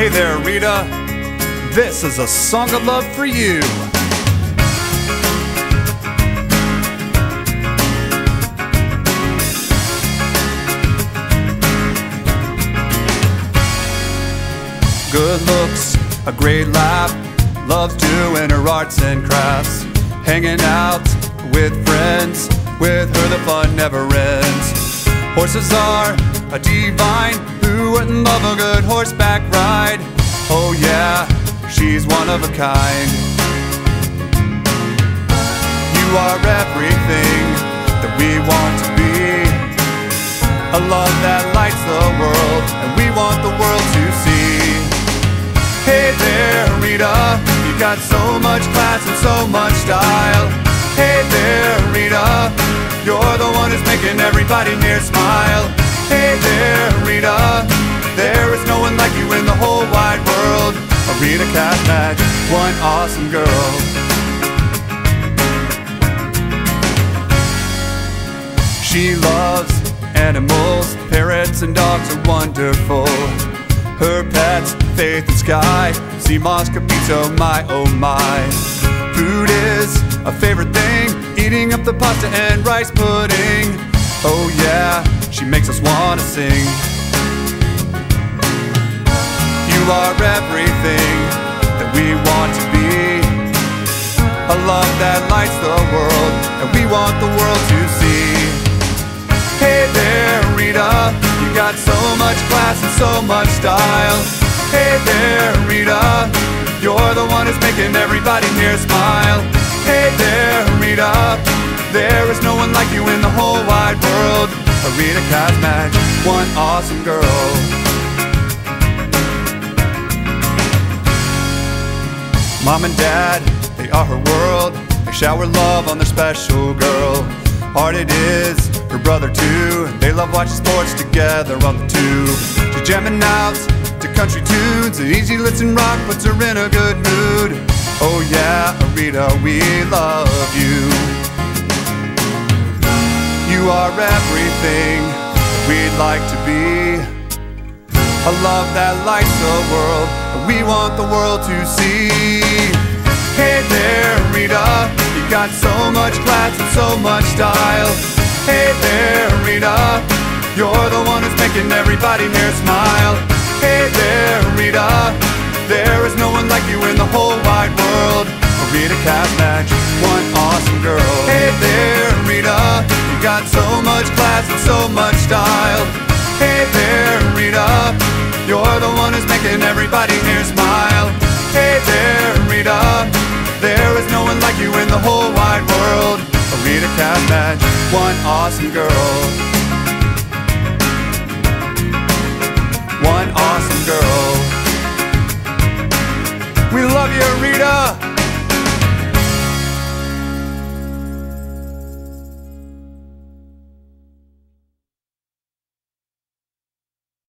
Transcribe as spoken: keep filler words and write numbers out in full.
Hey there, Erida. This is a song of love for you. Good looks, a great laugh, loves doing her arts and crafts, hanging out with friends, with her the fun never ends. Horses are a divine, who wouldn't love a good horseback ride? Oh yeah, she's one of a kind. You are everything that we want to be, a love that lights the world, and we want the world to see. Hey there, Erida, you got so much class and so much style. Hey there, Erida, you're the one who's making everybody near smile. Hey there, Erida, there is no one like you in the whole wide world. Erida Catmatch, one awesome girl. She loves animals, parrots and dogs are wonderful. Her pets, Faith and Sky, sea moss, capito, my oh my. Food is a favorite thing, eating up the pasta and rice pudding. Oh yeah, she makes us wanna sing. You are everything that we want to be, a love that lights the world, and we want the world to see. Hey there, Erida, you got so much class and so much style. Hey there, Erida, you're the one who's making everybody near smile. Hey there, Erida, there is no one like you in the whole wide world. Erida Catmatch, one awesome girl. Mom and Dad, they are her world. They shower love on their special girl. Art it is, her brother too. They love watching sports together on the tube. She's jamming out to country tunes, and easy listen rock puts her in a good mood. Oh yeah, Erida, we love you. You are everything we'd like to be, a love that lights the world, and we want the world to see. Hey there, Erida, you got so much class and so much style. Hey there, Erida, you're the one who's making everybody near smile. Hey there, Erida, there is no one like you in the whole wide world. Erida Catmatch, one awesome girl. Hey there, Erida, you got so much class and so much style. Hey there, Erida, you're the one who's making everybody near smile. Hey there, Erida, there is no one like you in the whole wide world. Erida Catmatch, one awesome girl.